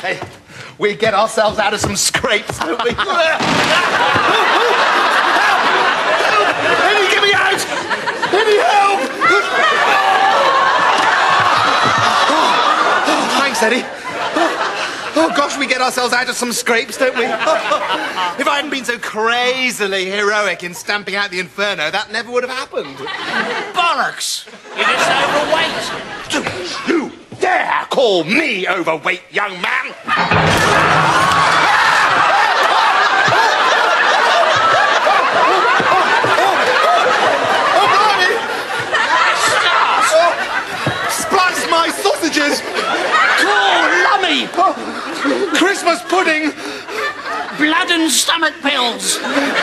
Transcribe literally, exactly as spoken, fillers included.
Hey, we get ourselves out of some scrapes, don't we? Help! Help! Eddie, get me out! Eddie, help! Oh, thanks, Eddie. Oh, gosh, we get ourselves out of some scrapes, don't we? If I hadn't been so crazily heroic in stamping out the inferno, that never would have happened. Bollocks! You're just overweight. Don't you dare call me overweight, young man! Oh, blimey! Splice my sausages! Cool, lummy! Christmas pudding! Blood and stomach pills!